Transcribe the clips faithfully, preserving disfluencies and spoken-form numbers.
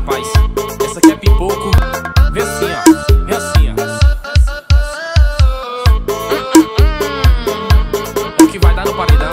rapaz. Essa aqui é pipoco. Vê assim, ó. Vê assim, ó. O que vai dar no paredão?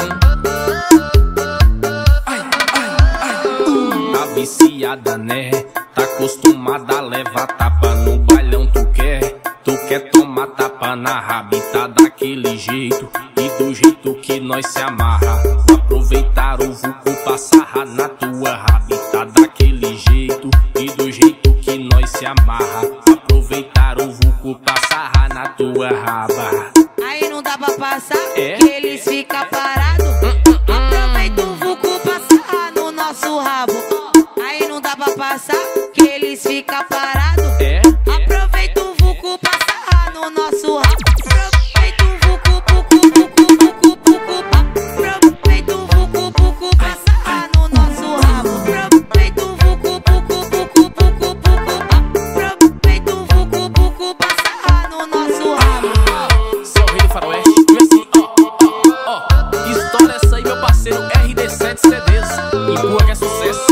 Ai, ai, ai. Tá viciada, né? Tá acostumada a levar tapa no bailão. Tu quer? Tu quer tomar tapa na rabita daquele jeito e do jeito que nós se amarra. Aproveitar o Vuco pra sarrar na tua rabita daquele jeito e do jeito que nós se amarra. Aproveitar o Vuco pra sarrar na tua raba. Aí não dá pra passar, é? Que eles ficam parados. Hum, hum, Aproveita o Vuco pra sarrar no nosso rabo. Aí não dá pra passar, que eles ficam parados. É? Aproveita o Vuco pra sarrar no nosso rabo. Aproveita o Vuco, Vuco, Vuco, Vuco, Vuco. Aproveita o Vuco, Vuco pra sarrar no nosso rabo. Aproveita o Vuco, Vuco, Vuco, Vuco, Vuco. Aproveita o Vuco, Vuco pra sarrar no nosso rabo. Sou o rei do Faroeste. E assim, ó, ó, ó. História essa aí, meu parceiro R D sete C Ds. Empurra que é sucesso.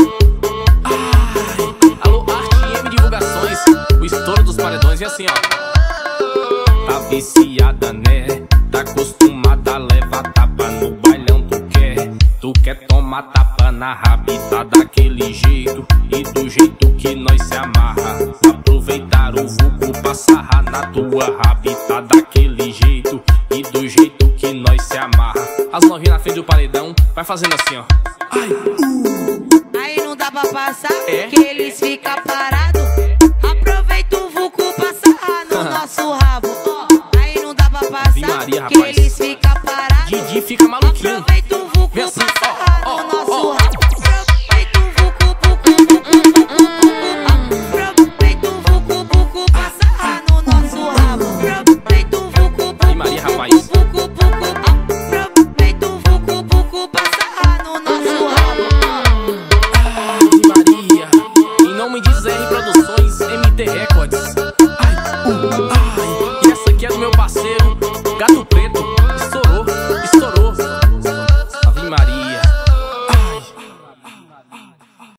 O estouro dos paredões e assim, ó. Tá viciada, né? Tá acostumada a levar tapa no bailão. Tu quer? Tu quer tomar tapa na rabita daquele jeito e do jeito que nós se amarra. Aproveitar o Vuco pra sarrar na tua rabita daquele jeito e do jeito que nós se amarra. As novinhas na frente do paredão vai fazendo assim, ó. Ai, uh. Aí não dá pra passar, é? Que eles ficam parados. Aproveita o Vuco pra sarrar no nosso rabo. Aí não dá pra passar, Maria, que eles ficam parados. Didi fica maluquinho. Aproveita o Vuco assim, pra sarrar ó, ó, no nosso ó. rabo. Aproveita o Vuco, Vuco, Vuco, Vuco, Vuco. Aproveita o Vuco, Vuco pra sarrar no nosso rabo. Aproveita o Vuco, Vuco, Maria, Vuco, rapaz. Vuco, Vuco. Aproveita o Vuco, Vuco pra sarrar no nosso rabo. Ai, Maria. Em nome de R Produções, M T Records. Ai, uh, ai. E essa aqui é do meu parceiro Gato Preto.